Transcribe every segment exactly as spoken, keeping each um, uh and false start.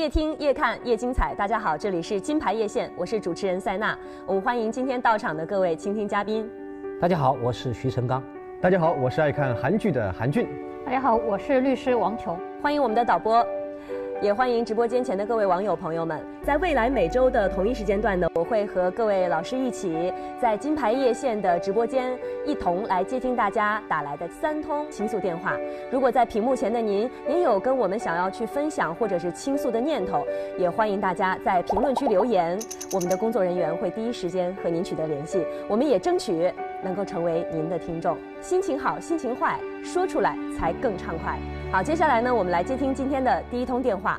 夜听夜看夜精彩，大家好，这里是金牌夜线，我是主持人塞娜。我们欢迎今天到场的各位倾听嘉宾。 大家好，我是徐成刚。 大家好，我是爱看韩剧的韩俊。 大家好，我是律师王琼。 欢迎我们的导播，也欢迎直播间前的各位网友朋友们。在未来每周的同一时间段呢，我会和各位老师一起在金牌夜线的直播间一同来接听大家打来的三通倾诉电话。如果在屏幕前的您也有跟我们想要去分享或者是倾诉的念头，也欢迎大家在评论区留言，我们的工作人员会第一时间和您取得联系。我们也争取能够成为您的听众。心情好，心情坏，说出来才更畅快。好，接下来呢，我们来接听今天的第一通电话。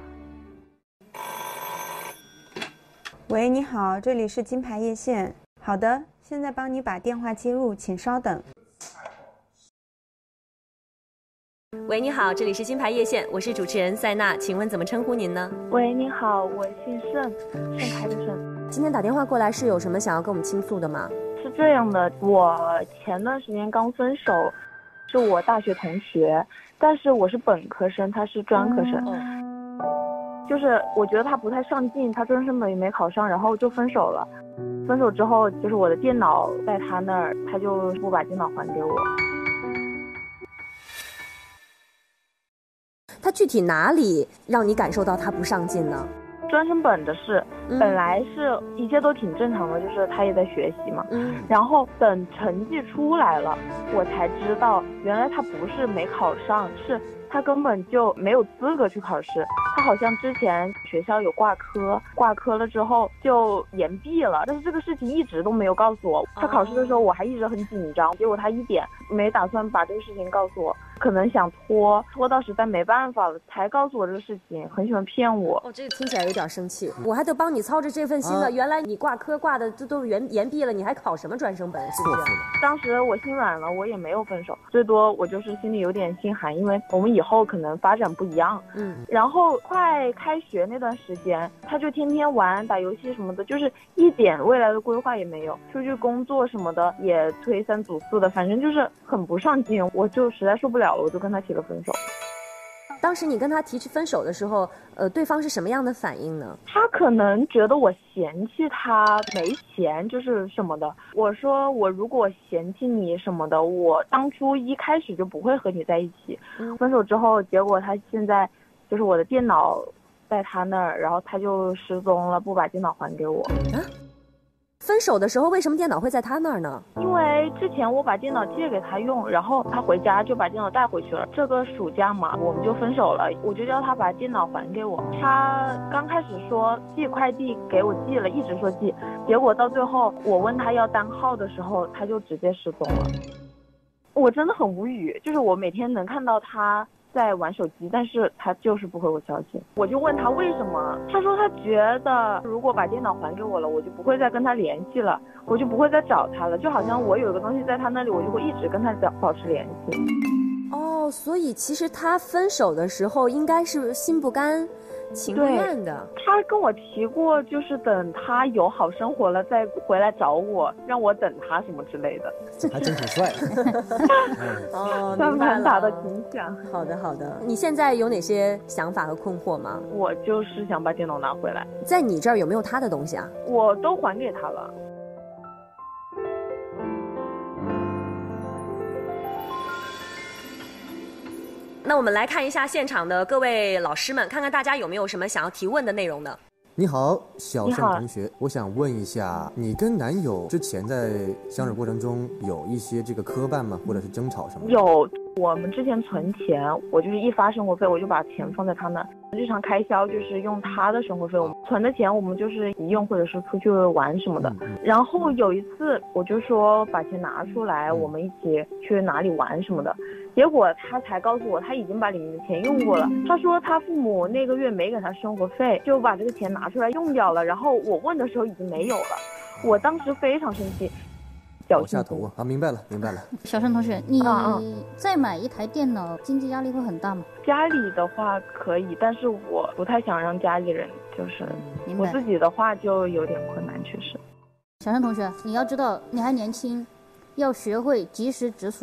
喂，你好，这里是金牌夜线。好的，现在帮你把电话接入，请稍等。 喂，你好，这里是金牌夜线，我是主持人塞娜，请问怎么称呼您呢？ 喂，你好，我姓盛，盛开的盛。 今天打电话过来是有什么想要跟我们倾诉的吗？ 是这样的，我前段时间刚分手，是我大学同学，但是我是本科生，他是专科生。嗯就是我觉得他不太上进，他专升本也没考上，然后就分手了。分手之后，就是我的电脑在他那儿，他就不把电脑还给我。 他具体哪里让你感受到他不上进呢？ 专升本的事， 嗯、 本来是一切都挺正常的，就是他也在学习嘛。 嗯。 然后等成绩出来了，我才知道原来他不是没考上，是他根本就没有资格去考试。他好像之前学校有挂科，挂科了之后就延毕了，但是这个事情一直都没有告诉我。他考试的时候我还一直很紧张，结果他一点没打算把这个事情告诉我，可能想拖拖到实在没办法了才告诉我这个事情，很喜欢骗我。 哦，这个听起来有点生气，我还得帮你操着这份心了、啊、原来你挂科挂的这都延延毕了，你还考什么专升本，是不是？ 当时我心软了，我也没有分手，最多我就是心里有点心寒，因为我们以后可能发展不一样。 嗯， 然后快开学那段时间，他就天天玩打游戏什么的，就是一点未来的规划也没有，出去工作什么的也推三阻四的，反正就是很不上进，我就实在受不了了，我就跟他提了分手。 当时你跟他提起分手的时候，呃，对方是什么样的反应呢？ 他可能觉得我嫌弃他没钱，就是什么的。我说我如果嫌弃你什么的，我当初一开始就不会和你在一起。嗯、分手之后，结果他现在就是我的电脑在他那儿，然后他就失踪了，不把电脑还给我。 啊？分手的时候为什么电脑会在他那儿呢？ 因为之前我把电脑借给他用，然后他回家就把电脑带回去了。这个暑假嘛，我们就分手了，我就叫他把电脑还给我。他刚开始说寄快递给我寄了，一直说寄，结果到最后我问他要单号的时候，他就直接失踪了。我真的很无语，就是我每天能看到他在玩手机，但是他就是不回我消息。我就问他为什么，他说他觉得如果把电脑还给我了，我就不会再跟他联系了，我就不会再找他了，就好像我有个东西在他那里，我就会一直跟他保持联系。 哦，所以其实他分手的时候应该是心不甘情不愿的。 他跟我提过，就是等他有好生活了再回来找我，让我等他什么之类的。 还真挺帅。 哦， 算盘打的挺响。 好的好的，你现在有哪些想法和困惑吗？ 我就是想把电脑拿回来。 在你这儿有没有他的东西啊？ 我都还给他了。 那我们来看一下现场的各位老师们，看看大家有没有什么想要提问的内容呢？ 你好，小盛同学，我想问一下，你跟男友之前在相处过程中有一些这个磕绊吗？或者是争吵什么？ 有，我们之前存钱，我就是一发生活费我就把钱放在他那，日常开销就是用他的生活费，我们存的钱我们就是一用或者是出去玩什么的。 嗯嗯、 然后有一次我就说把钱拿出来，嗯、我们一起去哪里玩什么的。结果他才告诉我他已经把里面的钱用过了。他说他父母那个月没给他生活费，就把这个钱拿出来用掉了。然后我问的时候已经没有了，我当时非常生气。 往下头啊！啊，明白了，明白了。 小盛同学，你再买一台电脑，经济压力会很大吗？ 家里的话可以，但是我不太想让家里人，就是我自己的话就有点困难，确实。 小盛同学，你要知道你还年轻，要学会及时止损。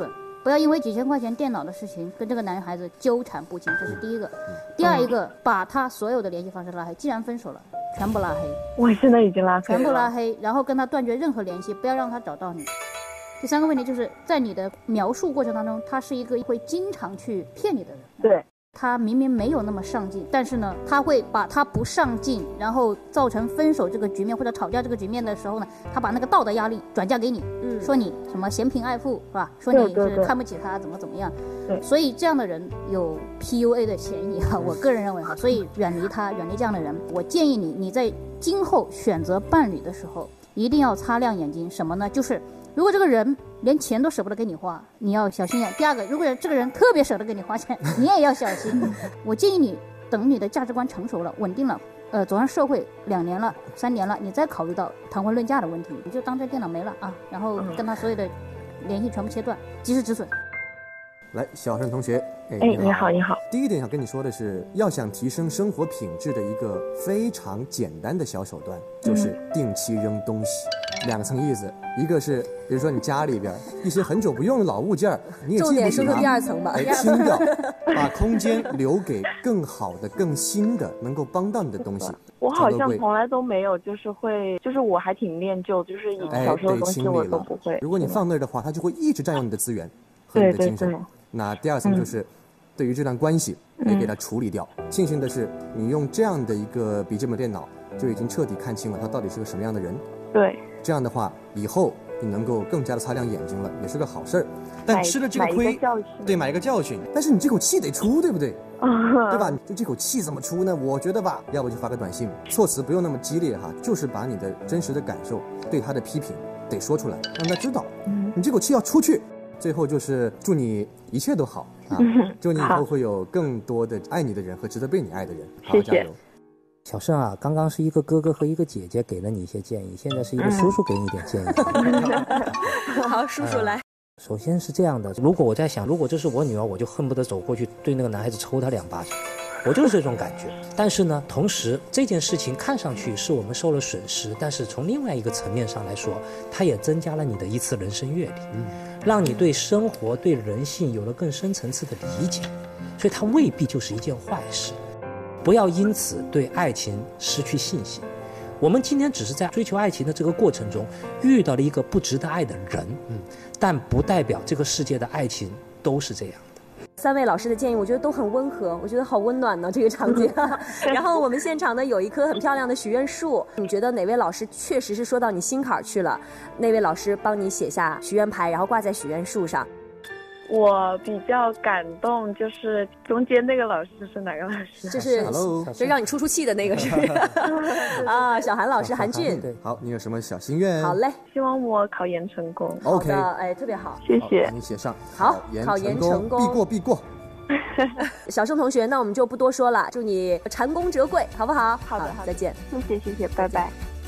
不要因为几千块钱电脑的事情跟这个男孩子纠缠不清，这是第一个。第二一个，把他所有的联系方式拉黑，既然分手了，全部拉黑。 我现在已经拉黑了， 全部拉黑，然后跟他断绝任何联系，不要让他找到你。第三个问题就是在你的描述过程当中，他是一个会经常去骗你的人。 对。 他明明没有那么上进，但是呢，他会把他不上进，然后造成分手这个局面或者吵架这个局面的时候呢，他把那个道德压力转嫁给你，嗯，说你什么嫌贫爱富是吧？说你是看不起他，怎么怎么样？对，所以这样的人有 P U A 的嫌疑哈，我个人认为哈，所以远离他，远离这样的人。我建议你，你在今后选择伴侣的时候，一定要擦亮眼睛，什么呢？就是如果这个人连钱都舍不得给你花，你要小心眼。第二个，如果这个人特别舍得给你花钱，你也要小心。我建议你等你的价值观成熟了、稳定了，呃，走上社会两年了、三年了，你再考虑到谈婚论嫁的问题，你就当这电脑没了啊，然后跟他所有的联系全部切断，及时止损。 来，小盛同学， 哎，哎你好，你好。 第一点想跟你说的是，要想提升生活品质的一个非常简单的小手段，就是定期扔东西。嗯、两层意思，一个是比如说你家里边一些很久不用的老物件，你也重点说说第二层吧， 哎，清掉，把空间留给更好的、更新的，能够帮到你的东西。 我好像从来都没有，就是会，就是我还挺念旧，就是小时候的东西我都不会。 如果你放那儿的话，它就会一直占用你的资源和你的精神。对对对。那第二层就是，嗯、对于这段关系也给它处理掉。嗯、庆幸的是，你用这样的一个笔记本电脑，就已经彻底看清了他到底是个什么样的人。 对。这样的话，以后你能够更加的擦亮眼睛了，也是个好事儿。但吃了这个亏，对，买一个教训。但是你这口气得出，对不对？对吧？就这口气怎么出呢？我觉得吧，要不就发个短信，措辞不用那么激烈哈，就是把你的真实的感受，对他的批评得说出来，让他知道，嗯、你这口气要出去。最后就是祝你一切都好啊！祝你以后会有更多的爱你的人和值得被你爱的人。好，加油！ 小盛啊，刚刚是一个哥哥和一个姐姐给了你一些建议，现在是一个叔叔给你一点建议。 嗯、好，叔叔来。 首先是这样的，如果我在想，如果这是我女儿，我就恨不得走过去对那个男孩子抽他两巴掌。我就是这种感觉。但是呢，同时这件事情看上去是我们受了损失，但是从另外一个层面上来说，它也增加了你的一次人生阅历，嗯，让你对生活、对人性有了更深层次的理解，所以它未必就是一件坏事。不要因此对爱情失去信心。我们今天只是在追求爱情的这个过程中遇到了一个不值得爱的人，嗯，但不代表这个世界的爱情都是这样。 三位老师的建议我觉得都很温和，我觉得好温暖呢这个场景。然后我们现场呢有一棵很漂亮的许愿树，你觉得哪位老师确实是说到你心坎儿去了，那位老师帮你写下许愿牌，然后挂在许愿树上。 我比较感动，就是中间那个老师是哪个老师？ 就是就让你出出气的那个是啊，小韩老师，韩俊。 好，你有什么小心愿？ 好嘞， 希望我考研成功。 OK， 哎，特别好， 谢谢。 你写上。 好，考研成功， 必过必过。 小盛同学，那我们就不多说了，祝你蟾宫折桂，好不好？ 好的，好， 再见。 谢谢，谢谢，拜拜。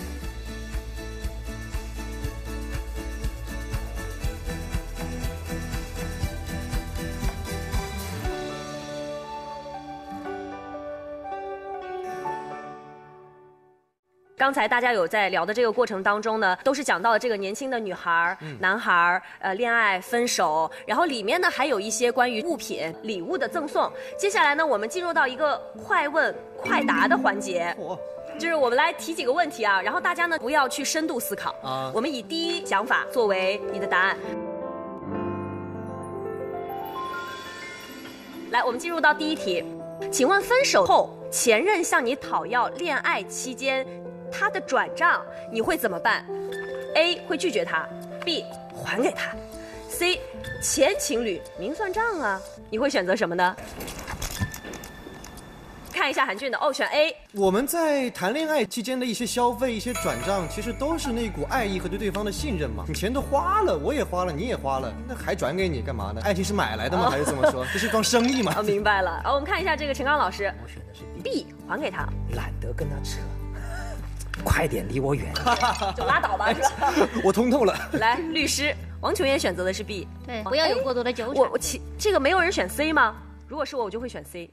刚才大家有在聊的这个过程当中呢，都是讲到了这个年轻的女孩、嗯、男孩，呃，恋爱、分手，然后里面呢还有一些关于物品、礼物的赠送。接下来呢，我们进入到一个快问快答的环节，就是我们来提几个问题啊，然后大家呢不要去深度思考啊，我们以第一想法作为你的答案。来，我们进入到第一题，请问分手后前任向你讨要恋爱期间他的转账你会怎么办 ？A 会拒绝他 ，B 还给他 ，C 前情侣明算账啊，你会选择什么呢？看一下韩俊的哦，选 A。 我们在谈恋爱期间的一些消费、一些转账，其实都是那股爱意和对对方的信任嘛。你钱都花了，我也花了，你也花了，那还转给你干嘛呢？爱情是买来的吗？哦、还是怎么说？这是一桩生意嘛？ 哦，明白了。好，我们看一下这个陈刚老师，我选的是 B， 还给他。 懒得跟他扯。快点离我远， 就拉倒吧，是吧？ 我通透了。来， 律师王琼妍选择的是 B， 对，不要有过多的纠缠。 我我其这个没有人选 C 吗？如果是我，我就会选 C。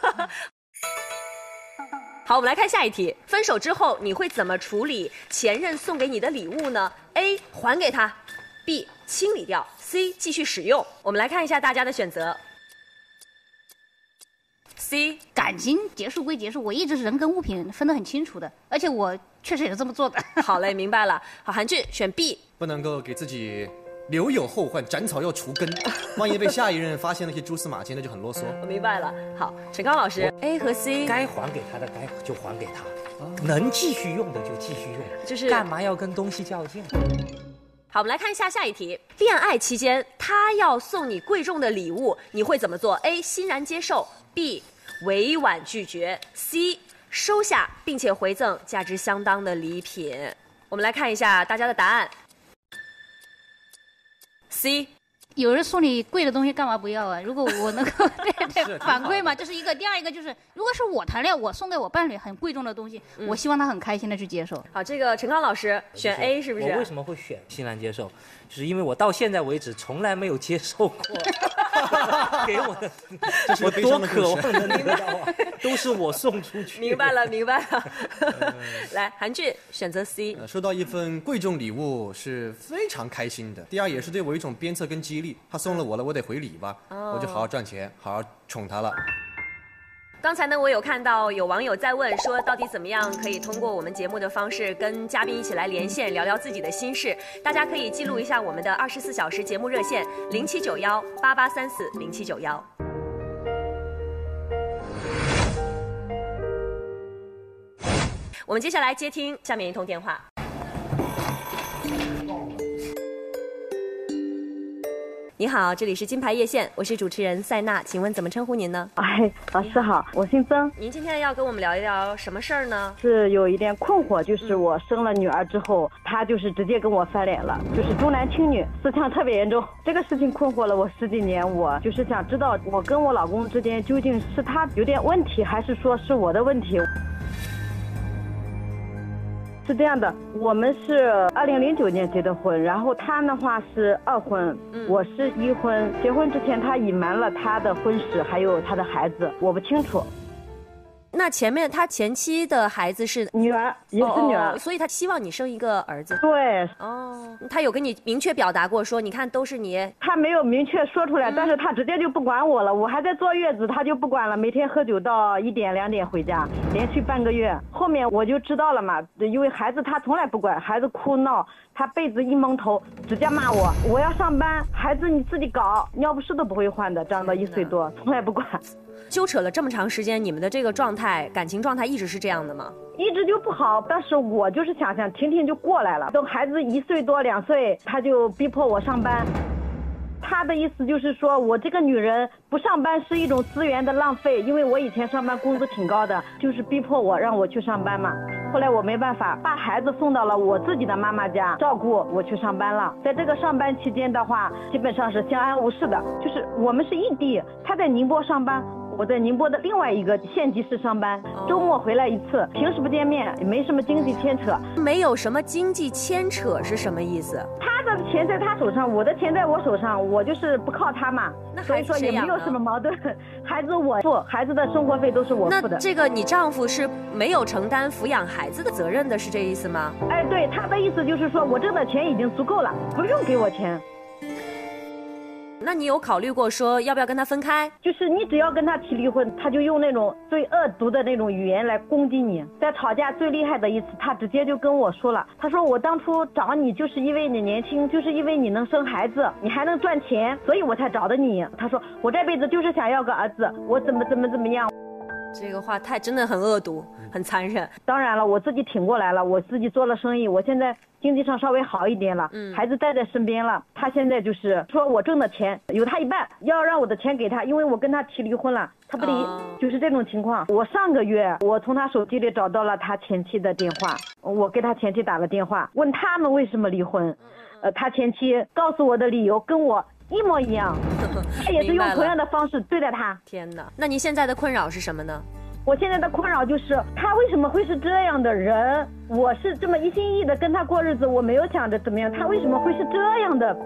好，我们来看下一题。分手之后，你会怎么处理前任送给你的礼物呢 ？A 还给他 ，B 清理掉 C 继续使用。我们来看一下大家的选择。C 感情结束归结束，我一直是人跟物品分得很清楚的，而且我确实也是这么做的。 好嘞，明白了。好，韩俊选 B， 不能够给自己留有后患，斩草要除根，万一被下一任发现那些蛛丝马迹，那就很啰嗦。 我明白了。好，陈刚老师 A 和 C， 该还给他的该就还给他，能继续用的就继续用， 就是干嘛要跟东西较劲？ 好，我们来看一下下一题。恋爱期间，他要送你贵重的礼物，你会怎么做 ？A. 欣然接受 ，B. 委婉拒绝 ，C. 收下并且回赠价值相当的礼品。我们来看一下大家的答案。C。 有人送你贵的东西，干嘛不要啊？如果我能够对对反馈嘛，这是一个。第二一个就是，如果是我谈恋爱，我送给我伴侣很贵重的东西，嗯、我希望他很开心的去接受。 好，这个陈康老师选 A 是不是？ 我为什么会选欣然接受？就是因为我到现在为止从来没有接受过给我的，我多渴望的得到啊，都是我送出去。 明白了，明白了。来，韩俊选择 C，、 呃、收到一份贵重礼物是非常开心的。第二，也是对我一种鞭策跟激励。他送了我了，我得回礼吧，哦、我就好好赚钱，好好宠他了。 刚才呢，我有看到有网友在问说，到底怎么样可以通过我们节目的方式跟嘉宾一起来连线，聊聊自己的心事？大家可以记录一下我们的二十四小时节目热线零七九幺八八三四零七九幺。我们接下来接听下面一通电话。你好，这里是金牌夜线，我是主持人赛娜，请问怎么称呼您呢？ 哎，老师好，我姓曾。 您今天要跟我们聊一聊什么事儿呢？ 是有一点困惑，就是我生了女儿之后，她就是直接跟我翻脸了，就是重男轻女，思想特别严重。这个事情困惑了我十几年，我就是想知道我跟我老公之间究竟是他有点问题，还是说是我的问题？是这样的，我们是二零零九年结的婚，然后他的话是二婚，嗯、我是一婚。结婚之前他隐瞒了他的婚史，还有他的孩子，我不清楚。 那前面他前妻的孩子是女儿，也是女儿， 哦哦，所以他希望你生一个儿子。 对， 哦，他有跟你明确表达过说，你看都是你。 他没有明确说出来，嗯、但是他直接就不管我了。我还在坐月子，他就不管了，每天喝酒到一点两点回家，连续半个月。后面我就知道了嘛，因为孩子他从来不管，孩子哭闹，他被子一蒙头，直接骂我。我要上班，孩子你自己搞，尿不湿都不会换的，长到一岁多，从来不管。 纠扯了这么长时间，你们的这个状态，感情状态一直是这样的吗？ 一直就不好，但是我就是想想，婷婷就过来了。等孩子一岁多两岁，他就逼迫我上班。他的意思就是说，我这个女人不上班是一种资源的浪费，因为我以前上班工资挺高的，就是逼迫我让我去上班嘛。后来我没办法，把孩子送到了我自己的妈妈家照顾，我去上班了。在这个上班期间的话，基本上是相安无事的，就是我们是异地，他在宁波上班，我在宁波的另外一个县级市上班，周末回来一次，平时不见面，也没什么经济牵扯。 没有什么经济牵扯是什么意思？ 他的钱在他手上，我的钱在我手上，我就是不靠他嘛， 那所以说也没有什么矛盾。孩子我付，孩子的生活费都是我付的。 那这个你丈夫是没有承担抚养孩子的责任的，是这意思吗？ 哎，对，他的意思就是说我挣的钱已经足够了，不用给我钱。 那你有考虑过说要不要跟他分开？ 就是你只要跟他提离婚，他就用那种最恶毒的那种语言来攻击你。在吵架最厉害的一次，他直接就跟我说了，他说我当初找你就是因为你年轻，就是因为你能生孩子，你还能赚钱，所以我才找的你。他说我这辈子就是想要个儿子，我怎么怎么怎么样。 这个话太真的很恶毒，很残忍。 当然了，我自己挺过来了，我自己做了生意，我现在经济上稍微好一点了，嗯，孩子带在身边了。他现在就是说我挣的钱有他一半，要让我的钱给他，因为我跟他提离婚了，他不离，哦、就是这种情况。我上个月我从他手机里找到了他前妻的电话，我给他前妻打了电话，问他们为什么离婚，呃，他前妻告诉我的理由跟我一模一样，他也是用同样的方式对待他。 天哪，那您现在的困扰是什么呢？ 我现在的困扰就是他为什么会是这样的人？我是这么一心一意的跟他过日子，我没有想着怎么样，他为什么会是这样的？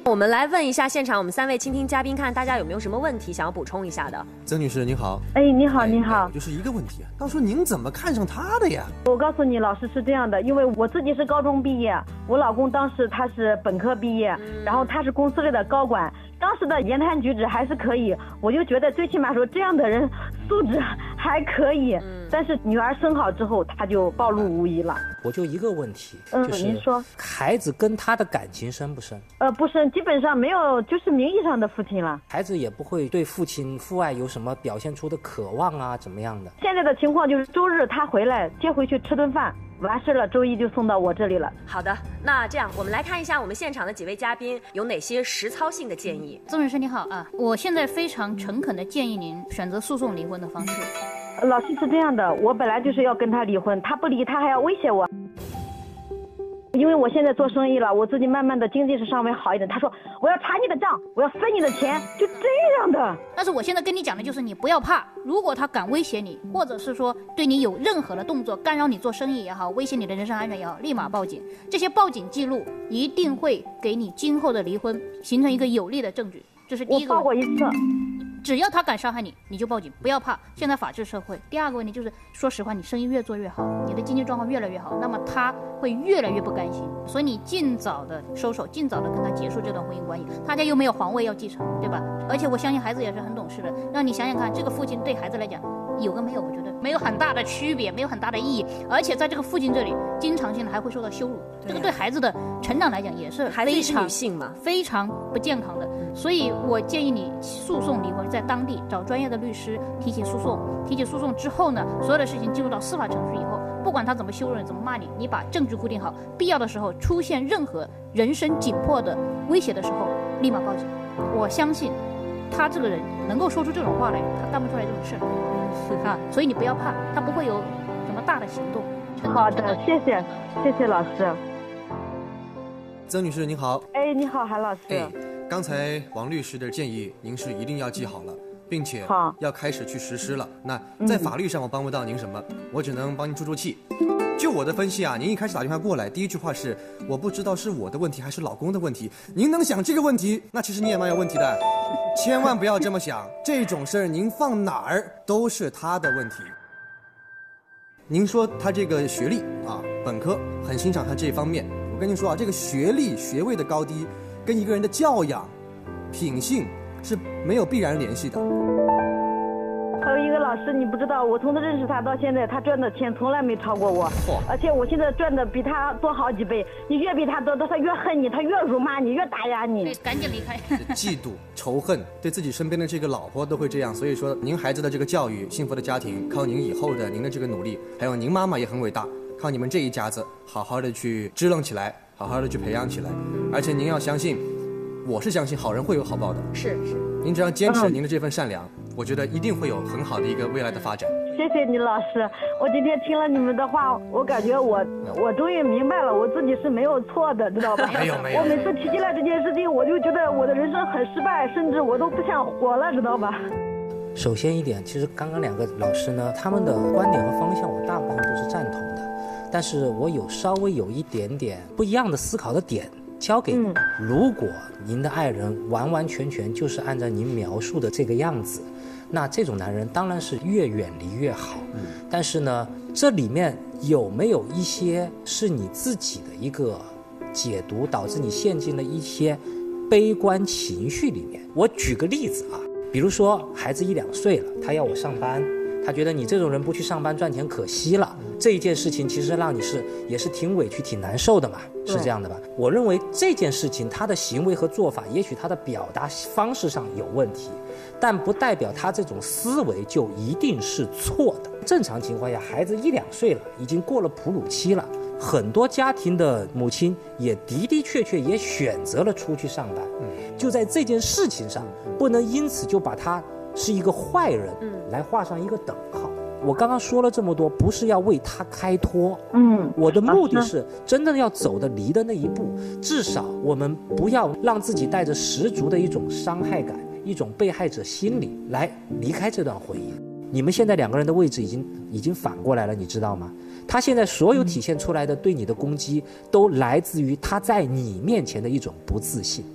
我们来问一下现场我们三位倾听嘉宾，看大家有没有什么问题想要补充一下的。 曾女士您好。 哎，你好，你好。 哎、就是一个问题，当初您怎么看上他的呀？ 我告诉你，老师是这样的，因为我自己是高中毕业，我老公当时他是本科毕业，嗯、然后他是公司里的高管，当时的言谈举止还是可以，我就觉得最起码说这样的人素质还可以。嗯、但是女儿生好之后，他就暴露无遗了。 我就一个问题， 嗯， 就是您说， 孩子跟他的感情深不深？ 呃，不深，基本上没有，就是名义上的父亲了。 孩子也不会对父亲父爱有什么表现出的渴望啊，怎么样的？ 现在的情况就是周日他回来接回去吃顿饭，完事了，周一就送到我这里了。 好的，那这样我们来看一下我们现场的几位嘉宾有哪些实操性的建议。 曾女士你好啊，我现在非常诚恳的建议您选择诉讼离婚的方式。 老师是这样的，我本来就是要跟他离婚，他不离他还要威胁我。因为我现在做生意了，我自己慢慢的经济是稍微好一点。他说我要查你的账，我要分你的钱，就这样的。 但是我现在跟你讲的就是你不要怕，如果他敢威胁你，或者是说对你有任何的动作，干扰你做生意也好，威胁你的人身安全也好，立马报警。这些报警记录一定会给你今后的离婚形成一个有力的证据。这是第一个。 我报过一次。 只要他敢伤害你，你就报警，不要怕。现在法治社会。第二个问题就是，说实话，你生意越做越好，你的经济状况越来越好，那么他会越来越不甘心。所以你尽早的收手，尽早的跟他结束这段婚姻关系。他家又没有皇位要继承，对吧？而且我相信孩子也是很懂事的。让你想想看，这个父亲对孩子来讲，有跟没有，我觉得没有很大的区别，没有很大的意义。而且在这个父亲这里，经常性的还会受到羞辱。这个对孩子的成长来讲也是非常女性嘛， 非常不健康的。所以我建议你诉讼离婚，在当地找专业的律师提起诉讼。提起诉讼之后呢，所有的事情进入到司法程序以后，不管他怎么羞辱你，怎么骂你，你把证据固定好，必要的时候出现任何人身紧迫的威胁的时候，立马报警。我相信他这个人能够说出这种话来，他干不出来这种事儿啊。所以你不要怕，他不会有什么大的行动。 好的，谢谢，谢谢老师。 曾女士您好。 哎，你好，韩老师。 哎，刚才王律师的建议您是一定要记好了，并且要开始去实施了。那在法律上我帮不到您什么，我只能帮您出出气。就我的分析啊，您一开始打电话过来，第一句话是我不知道是我的问题还是老公的问题。您能想这个问题，那其实你也蛮有问题的，千万不要这么想。这种事儿您放哪儿都是他的问题。您说他这个学历啊，本科，很欣赏他这方面。我跟您说啊，这个学历学位的高低跟一个人的教养品性是没有必然联系的。 还有一个老师，你不知道，我从他认识他到现在，他赚的钱从来没超过我，哦、而且我现在赚的比他多好几倍。你越比他多，他越恨你，他越辱骂你，越打压你。 对，赶紧离开。 嫉妒、仇恨，对自己身边的这个老婆都会这样。所以说，您孩子的这个教育、幸福的家庭，靠您以后的您的这个努力，还有您妈妈也很伟大，靠你们这一家子好好的去支棱起来，好好的去培养起来。而且您要相信，我是相信好人会有好报的。 是是， 您只要坚持您的这份善良，嗯、我觉得一定会有很好的一个未来的发展。 谢谢你老师，我今天听了你们的话，我感觉我我终于明白了，我自己是没有错的，知道吧？ 没有没有。 我每次提起来这件事情，我就觉得我的人生很失败，甚至我都不想活了，知道吧？ 首先一点，其实刚刚两个老师呢，他们的观点和方向我大部分都是赞同的，但是我有稍微有一点点不一样的思考的点交给你。嗯、如果您的爱人完完全全就是按照您描述的这个样子，那这种男人当然是越远离越好。嗯、但是呢，这里面有没有一些是你自己的一个解读，导致你陷进了一些悲观情绪里面？我举个例子啊，比如说孩子一两岁了，他要我上班，他觉得你这种人不去上班赚钱可惜了，这一件事情其实让你是也是挺委屈挺难受的嘛，是这样的吧？我认为这件事情他的行为和做法，也许他的表达方式上有问题，但不代表他这种思维就一定是错的。正常情况下，孩子一两岁了，已经过了哺乳期了，很多家庭的母亲也的的确确也选择了出去上班。嗯、就在这件事情上，不能因此就把他是一个坏人来画上一个等号。我刚刚说了这么多，不是要为他开脱，嗯，我的目的是真的要走的离的那一步，至少我们不要让自己带着十足的一种伤害感，一种被害者心理来离开这段婚姻。你们现在两个人的位置已经已经反过来了，你知道吗？他现在所有体现出来的对你的攻击，都来自于他在你面前的一种不自信。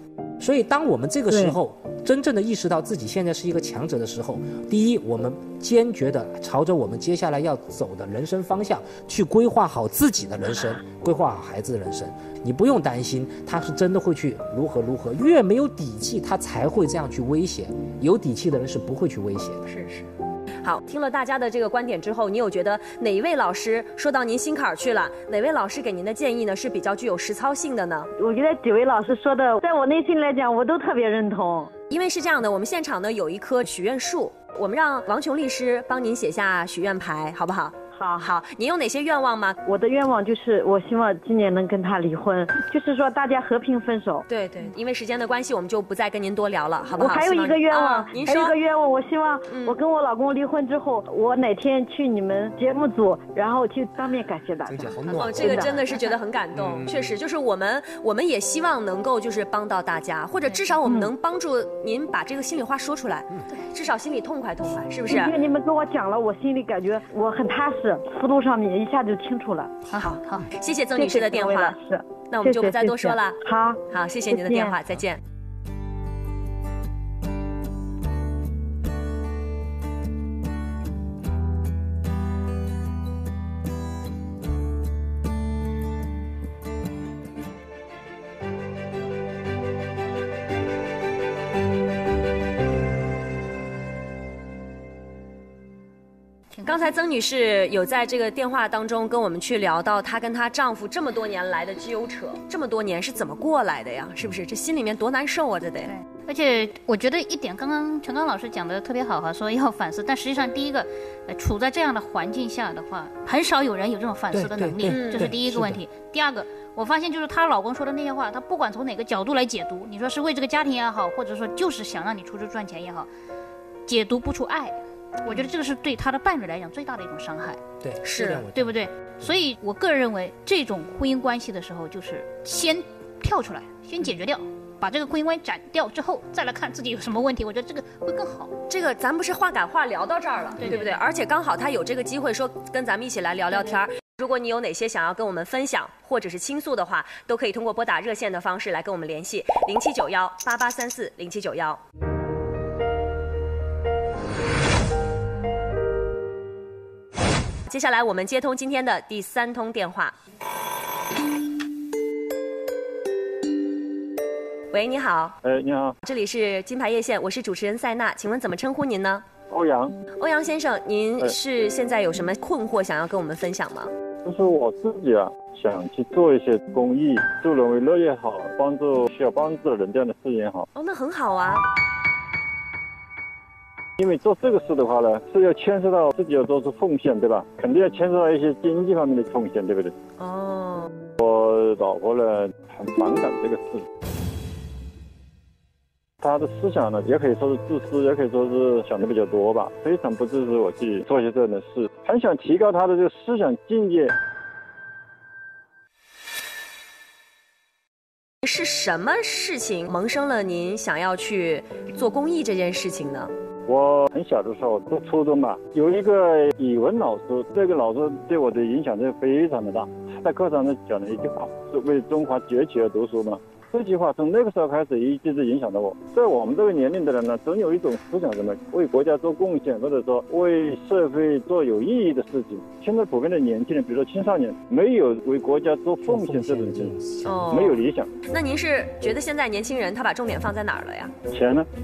所以当我们这个时候真正的意识到自己现在是一个强者的时候，第一，我们坚决的朝着我们接下来要走的人生方向去规划好自己的人生，规划好孩子的人生。你不用担心他是真的会去如何如何，越没有底气他才会这样去威胁，有底气的人是不会去威胁的。 是是。好，听了大家的这个观点之后，你有觉得哪一位老师说到您心坎儿去了？哪位老师给您的建议呢是比较具有实操性的呢？ 我觉得几位老师说的，在我内心来讲，我都特别认同。 因为是这样的，我们现场呢有一棵许愿树，我们让王琼律师帮您写下许愿牌，好不好？ 好好，您有哪些愿望吗？ 我的愿望就是，我希望今年能跟他离婚，就是说大家和平分手。 对对，因为时间的关系，我们就不再跟您多聊了，好不好？ 我还有一个愿望， 啊、您说还有一个愿望，我希望我跟我老公离婚之后，嗯、我哪天去你们节目组，然后去当面感谢大家。 哦，这个真的是觉得很感动，嗯、确实，就是我们我们也希望能够就是帮到大家，或者至少我们能帮助您把这个心里话说出来，嗯、至少心里痛快痛快，是不是？ 今天你们跟我讲了，我心里感觉我很踏实，思路上面一下就清楚了。 好好好，谢谢曾女士的电话。 是， 那我们就不再多说了。 好， 好，谢谢您的电话，再见。刚才曾女士有在这个电话当中跟我们去聊到她跟她丈夫这么多年来的纠扯，这么多年是怎么过来的呀？是不是？这心里面多难受啊，这得。 对，而且我觉得一点，刚刚陈刚老师讲的特别好哈，说要反思。但实际上，第一个，呃，处在这样的环境下的话，很少有人有这种反思的能力，这是第一个问题。第二个，我发现就是她老公说的那些话，她不管从哪个角度来解读，你说是为这个家庭也好，或者说就是想让你出去赚钱也好，解读不出爱。我觉得这个是对他的伴侣来讲最大的一种伤害， 对， 是， 对不对？所以我个人认为，这种婚姻关系的时候，就是先跳出来，先解决掉，把这个婚姻关系斩掉之后，再来看自己有什么问题，我觉得这个会更好。 这个咱不是话赶话聊到这儿了，对, 对不对？而且刚好他有这个机会说跟咱们一起来聊聊天儿。如果你有哪些想要跟我们分享或者是倾诉的话，都可以通过拨打热线的方式来跟我们联系，零七九幺八八三四零七九幺。接下来我们接通今天的第三通电话。喂，你好。 哎，你好。 这里是金牌叶线，我是主持人塞娜，请问怎么称呼您呢？ 欧阳。 欧阳先生，您是现在有什么困惑想要跟我们分享吗？ 就是我自己啊，想去做一些公益，助人为乐也好，帮助需要帮助的人这样的事也好。 哦，那很好啊。 因为做这个事的话呢，是要牵涉到自己要做出奉献，对吧？肯定要牵涉到一些经济方面的奉献，对不对？ 哦。 我老婆呢很反感这个事，她的思想呢也可以说是自私，也可以说是想的比较多吧，非常不支持我去做一些这样的事，很想提高她的这个思想境界。 是什么事情萌生了您想要去做公益这件事情呢？ 我很小的时候读初中吧，有一个语文老师，这个老师对我的影响是非常的大。他在课上呢讲了一句话，是为中华崛起而读书嘛。这句话从那个时候开始一直影响着我。在我们这个年龄的人呢，总有一种思想，什么为国家做贡献，或者说为社会做有意义的事情。现在普遍的年轻人，比如说青少年，没有为国家做奉献这种心，哦，没有理想。 那您是觉得现在年轻人他把重点放在哪儿了呀？ 钱呢？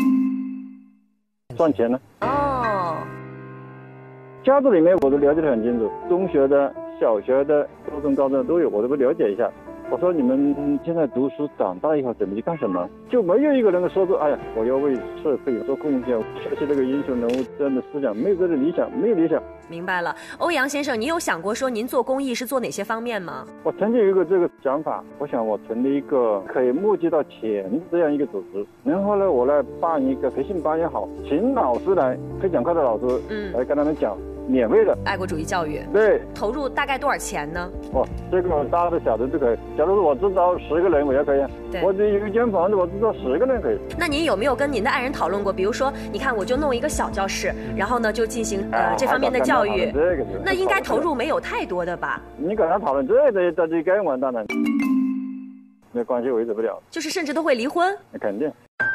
赚钱呢？ 哦， 家族里面我都了解得很清楚，中学的、小学的、初中、高中都有，我都会了解一下。我说你们现在读书，长大以后准备去干什么？就没有一个人说出，哎呀，我要为社会做贡献，学习这个英雄人物这样的思想，没有这个理想，没有理想。 明白了，欧阳先生，你有想过说您做公益是做哪些方面吗？ 我曾经有一个这个想法，我想我成立一个可以募集到钱这样一个组织，然后呢，我来办一个培训班也好，请老师来，会讲课的老师，嗯，来跟他们讲。免费的爱国主义教育， 对， 投入大概多少钱呢？ 哦，这个大的小的都可以。假如我制造十个人，我也可以。我这有一间房子，我制造十个人可以。 那您有没有跟您的爱人讨论过？比如说，你看，我就弄一个小教室，然后呢，就进行呃、啊、这方面的教育。 这个那应该投入没有太多的吧？ 你跟他讨论这个，他就该完蛋了。 那关系维持不了， 就是甚至都会离婚。 那肯定。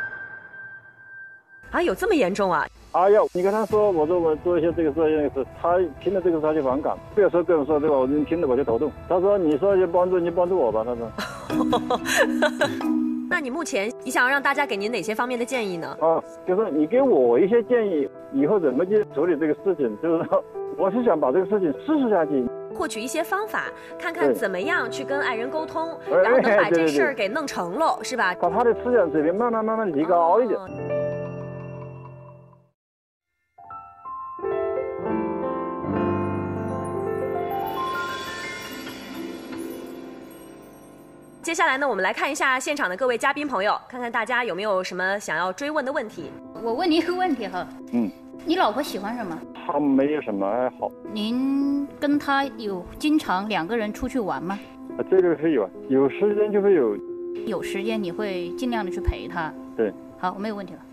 啊，有这么严重啊？ 哎呀，你跟他说，我说我做一些这个做一些那个事，他听了这个他就反感，不要说跟我说对吧？我听了我就头痛。他说你说就帮助你帮助我吧，他说。 那你目前你想让大家给您哪些方面的建议呢？ 啊，就是你给我一些建议，以后怎么去处理这个事情，就是说，我是想把这个事情试试下去。 获取一些方法，看看怎么样去跟爱人沟通，然后能把这事儿给弄成了，是吧？ 把他的思想水平慢慢慢慢提高一点。哦， 接下来呢，我们来看一下现场的各位嘉宾朋友，看看大家有没有什么想要追问的问题。 我问你一个问题哈， 嗯， 你老婆喜欢什么？ 她没有什么爱好。 您跟她有经常两个人出去玩吗？ 啊，这个是有，有时间就会有。 有时间你会尽量的去陪她。 对。 好，我没有问题了。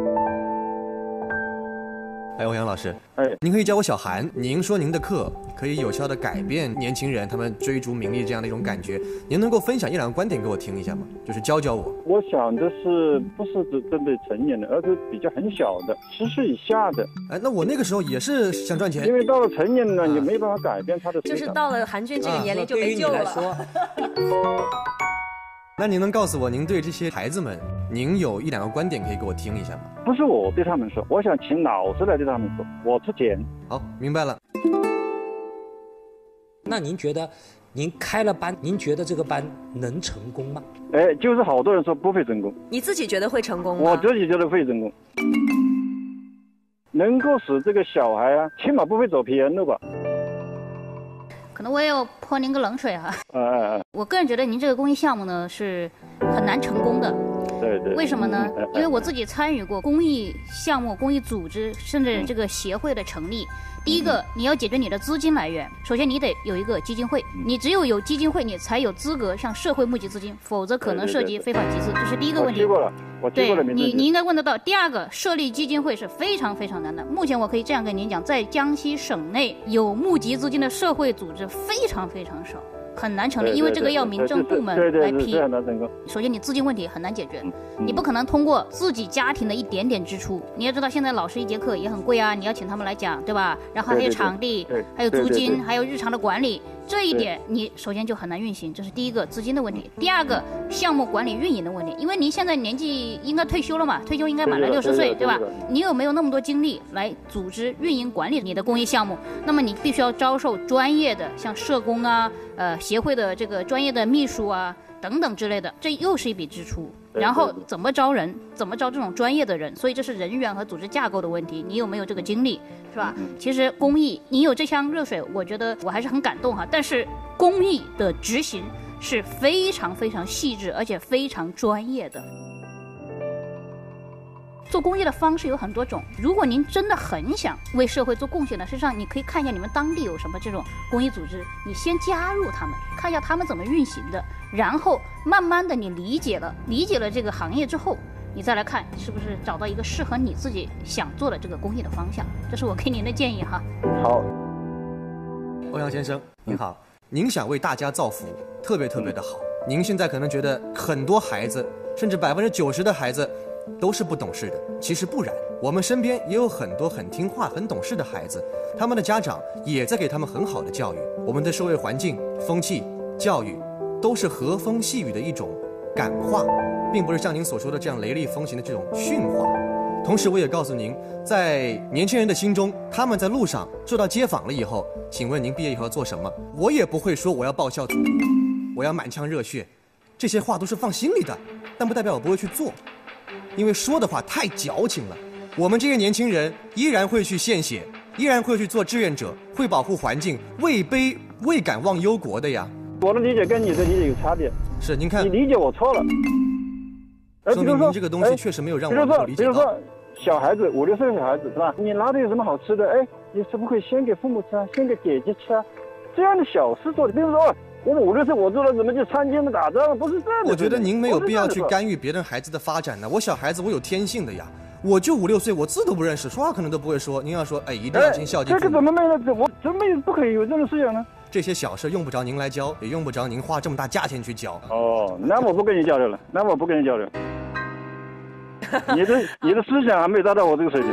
哎，欧阳老师， 哎， 您可以叫我小韩。您说您的课可以有效的改变年轻人他们追逐名利这样的一种感觉，您能够分享一两个观点给我听一下吗？就是教教我。 我想的是不是只针对成年人，而是比较很小的十岁以下的。 哎，那我那个时候也是想赚钱， 因为到了成年人呢，你、啊、没办法改变他的。 就是到了韩俊这个年龄就没救了。 啊、 那您能告诉我，您对这些孩子们，您有一两个观点可以给我听一下吗？ 不是我对他们说，我想请老师来对他们说，我出钱。 好，明白了。 那您觉得，您开了班，您觉得这个班能成功吗？ 哎，就是好多人说不会成功。 你自己觉得会成功吗？ 我自己觉得会成功，能够使这个小孩啊，起码不会走偏路吧。 可能我也要泼您个冷水哈、 啊。哎哎， 我个人觉得您这个公益项目呢是很难成功的。 对对。 为什么呢？ 嗯、 因为我自己参与过公益项目、公益组织，甚至这个协会的成立。嗯、第一个，你要解决你的资金来源，首先你得有一个基金会，嗯、你只有有基金会，你才有资格向社会募集资金，否则可能涉及非法集资，这是第一个问题。 我听过了，我听过了。 对，你你应该问得到。第二个，设立基金会是非常非常难的。目前我可以这样跟您讲，在江西省内有募集资金的社会组织非常非常少。很难成立，因为这个要民政部门来批。首先，你资金问题很难解决，你不可能通过自己家庭的一点点支出。你要知道，现在老师一节课也很贵啊，你要请他们来讲，对吧？然后还有场地，还有租金，还有日常的管理，这一点你首先就很难运行，这是第一个资金的问题。第二个，项目管理运营的问题，因为您现在年纪应该退休了嘛，退休应该满了六十岁，对吧？你有没有那么多精力来组织、运营、管理你的公益项目？那么你必须要招收专业的，像社工啊。呃，协会的这个专业的秘书啊，等等之类的，这又是一笔支出。然后怎么招人，怎么招这种专业的人？所以这是人员和组织架构的问题。你有没有这个精力，是吧？其实公益，你有这腔热水，我觉得我还是很感动哈。但是公益的执行是非常非常细致，而且非常专业的。做公益的方式有很多种，如果您真的很想为社会做贡献的，实际上你可以看一下你们当地有什么这种公益组织，你先加入他们，看一下他们怎么运行的，然后慢慢的你理解了理解了这个行业之后，你再来看是不是找到一个适合你自己想做的这个公益的方向，这是我给您的建议哈。 好， 欧阳先生您好，您想为大家造福，特别特别的好。您现在可能觉得很多孩子，甚至百分之九十的孩子都是不懂事的，其实不然，我们身边也有很多很听话、很懂事的孩子，他们的家长也在给他们很好的教育。我们的社会环境、风气、教育，都是和风细雨的一种感化，并不是像您所说的这样雷厉风行的这种训话。同时，我也告诉您，在年轻人的心中，他们在路上受到街访了以后，请问您毕业以后要做什么？我也不会说我要报效祖国，我要满腔热血，这些话都是放心里的，但不代表我不会去做。因为说的话太矫情了，我们这些年轻人依然会去献血，依然会去做志愿者，会保护环境，位卑未敢忘忧国的呀。 我的理解跟你的理解有差别。 是，您看， 你理解我错了。 说明您这个东西确实没有让我能够理解到。 比如说，小孩子五六岁的小孩子是吧？你拿的有什么好吃的？哎，你是不是可以先给父母吃啊，先给姐姐吃啊？这样的小事做的，比如说。我五六岁，我做了怎么去参军的打仗？不是这样的。 我觉得您没有必要去干预别人孩子的发展呢。我小孩子我有天性的呀，我就五六岁，我字都不认识，说话可能都不会说。您要说，哎，一定要先孝敬父母。 这个怎么没有？我怎么不可以有这种思想呢？ 这些小事用不着您来教，也用不着您花这么大价钱去教。 哦，那我不跟你交流了，那我不跟你交流。你的你的思想还没达到我这个水平。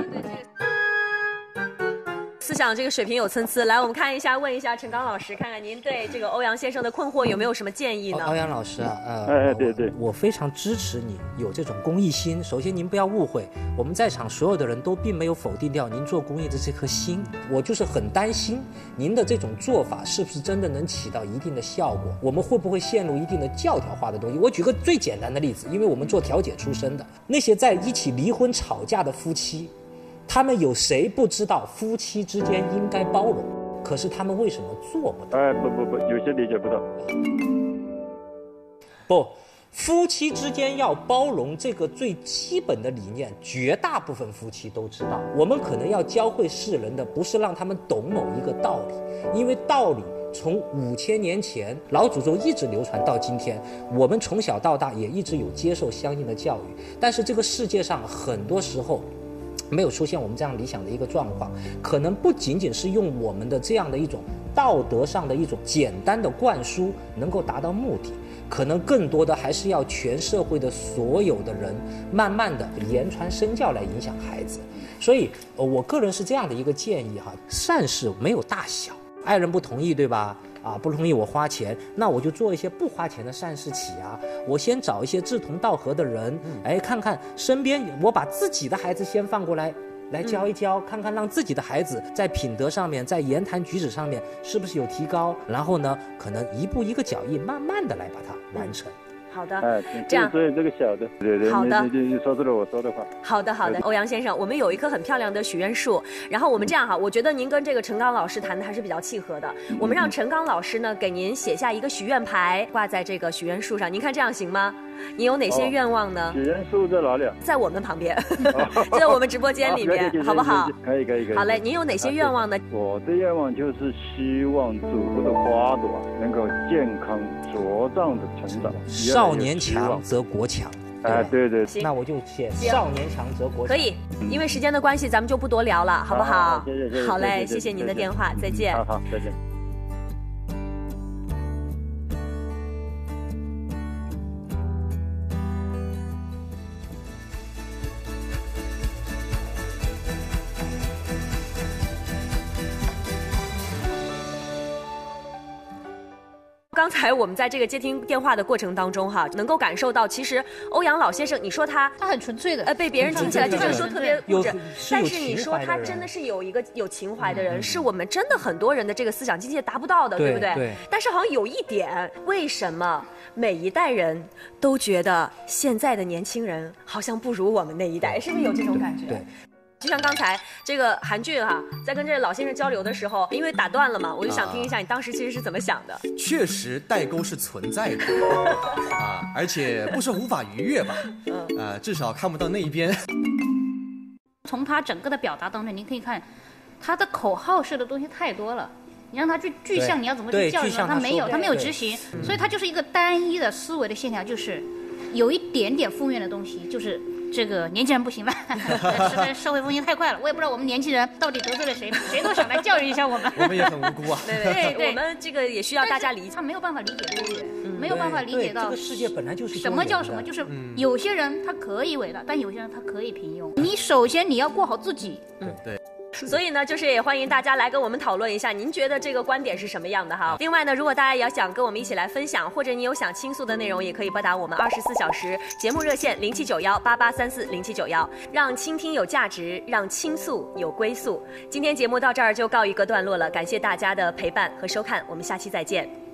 思想这个水平有参差，来，我们看一下，问一下陈刚老师，看看您对这个欧阳先生的困惑有没有什么建议呢？ 欧阳老师啊，呃， 哎对对， 我非常支持你有这种公益心。首先，您不要误会，我们在场所有的人都并没有否定掉您做公益的这颗心。我就是很担心您的这种做法是不是真的能起到一定的效果，我们会不会陷入一定的教条化的东西？我举个最简单的例子，因为我们做调解出身的，那些在一起离婚吵架的夫妻。他们有谁不知道夫妻之间应该包容？可是他们为什么做不到？ 哎，不不不，有些理解不到。 不，夫妻之间要包容这个最基本的理念，绝大部分夫妻都知道。我们可能要教会世人的，不是让他们懂某一个道理，因为道理从五千年前老祖宗一直流传到今天，我们从小到大也一直有接受相应的教育。但是这个世界上很多时候没有出现我们这样理想的一个状况，可能不仅仅是用我们的这样的一种道德上的一种简单的灌输能够达到目的，可能更多的还是要全社会的所有的人慢慢的言传身教来影响孩子。所以我个人是这样的一个建议哈，善事没有大小，爱人不同意对吧？啊，不同意我花钱，那我就做一些不花钱的善事起啊。我先找一些志同道合的人，哎，看看身边，我把自己的孩子先放过来，来教一教，看看让自己的孩子在品德上面，在言谈举止上面是不是有提高。然后呢，可能一步一个脚印，慢慢的来把它完成。 好的， 哎， 这样所以这个小的，对对， 好的， 你你你说出了我说的话。 好的好的，欧阳先生，我们有一棵很漂亮的许愿树，然后我们这样哈，我觉得您跟这个陈刚老师谈的还是比较契合的，我们让陈刚老师呢给您写下一个许愿牌，挂在这个许愿树上，您看这样行吗？你有哪些愿望呢？ 许愿树在哪里啊？ 在我们旁边，在我们直播间里面，好不好？ 可以可以可以。 好嘞，您有哪些愿望呢？ 我的愿望就是希望祖国的花朵能够健康茁壮的成长。 少年强则国强。 哎，对对， 那我就写少年强则国强。 可以，因为时间的关系，咱们就不多聊了，好不好？ 谢谢谢谢。 好嘞，谢谢您的电话，再见。 好好，再见。 刚才我们在这个接听电话的过程当中哈，能够感受到，其实欧阳老先生，你说他他很纯粹的， 呃，被别人听起来就是说特别固执，但是你说他真的是是有一个有情怀的人，是我们真的很多人的这个思想境界达不到的，对不对？ 对。 但是好像有一点，为什么每一代人都觉得现在的年轻人好像不如我们那一代，是不是有这种感觉？ 对。 就像刚才这个韩俊哈，在跟这个老先生交流的时候，因为打断了嘛，我就想听一下你当时其实是怎么想的。 确实代沟是存在的啊，而且不是无法逾越吧，嗯，呃，至少看不到那一边。 从他整个的表达当中，您可以看，他的口号式的东西太多了。你让他去具象，你要怎么去教育他？他没有，他没有执行，所以他就是一个单一的思维的线条，就是有一点点负面的东西，就是。这个年轻人不行吧？这个社会风气太快了，我也不知道我们年轻人到底得罪了谁，谁都想来教育一下我们。 我们也很无辜啊。 对对对，我们这个也需要大家理解。 他没有办法理解多元，没有办法理解到这个世界本来就是什么叫什么，就是有些人他可以伟大，但有些人他可以平庸。你首先你要过好自己。 嗯，对。 所以呢，就是也欢迎大家来跟我们讨论一下，您觉得这个观点是什么样的哈？另外呢，如果大家也想跟我们一起来分享，或者你有想倾诉的内容，也可以拨打我们二十四小时节目热线零七九幺八八三四零七九幺，让倾听有价值，让倾诉有归宿。今天节目到这儿就告一个段落了，感谢大家的陪伴和收看，我们下期再见。